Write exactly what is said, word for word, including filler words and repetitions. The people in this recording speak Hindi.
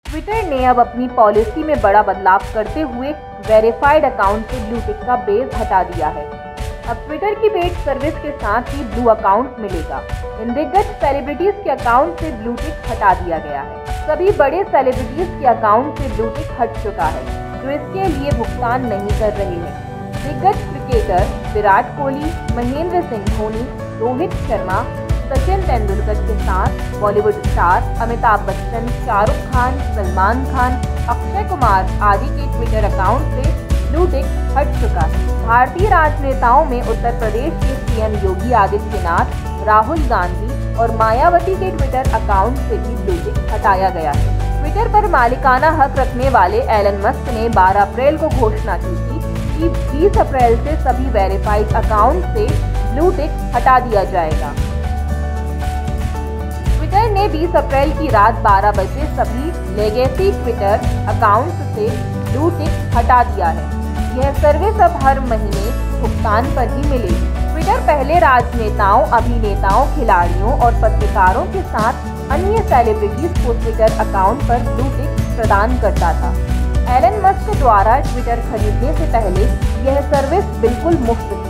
ट्विटर ने अब अपनी पॉलिसी में बड़ा बदलाव करते हुए वेरीफाइड अकाउंट से ब्लू टिक का बेस हटा दिया है। अब ट्विटर की पेड सर्विस के साथ ही ब्लू अकाउंट मिलेगा। इन दिग्गज सेलिब्रिटीज के अकाउंट से ब्लू टिक हटा दिया गया है। सभी बड़े सेलिब्रिटीज के अकाउंट से ब्लू टिक हट चुका है, जो इसके लिए भुगतान नहीं कर रहे हैं। दिग्गज क्रिकेटर विराट कोहली, महेंद्र सिंह धोनी, रोहित शर्मा, सचिन तेंदुलकर के साथ बॉलीवुड स्टार अमिताभ बच्चन, शाहरुख खान, सलमान खान, अक्षय कुमार आदि के ट्विटर अकाउंट से ब्लू टिक हट चुका है। भारतीय राजनेताओं में उत्तर प्रदेश के सीएम योगी आदित्यनाथ, राहुल गांधी और मायावती के ट्विटर अकाउंट से भी ब्लू टिक हटाया गया है। ट्विटर पर मालिकाना हक रखने वाले एलन मस्क ने बारह अप्रैल को घोषणा की थी कि बीस अप्रैल से सभी वेरीफाइड अकाउंट से ब्लू टिक हटा दिया जाएगा। ट्विटर ने बीस अप्रैल की रात बारह बजे सभी लेगेसी ट्विटर अकाउंट्स से ब्लू टिक हटा दिया है। यह सर्विस अब हर महीने भुगतान पर ही मिलेगी। ट्विटर पहले राजनेताओं, अभिनेताओं, खिलाड़ियों और पत्रकारों के साथ अन्य सेलिब्रिटीज को ट्विटर अकाउंट पर ब्लू टिक प्रदान करता था। एलन मस्क द्वारा ट्विटर खरीदने से पहले यह सर्विस बिल्कुल मुफ्त थी।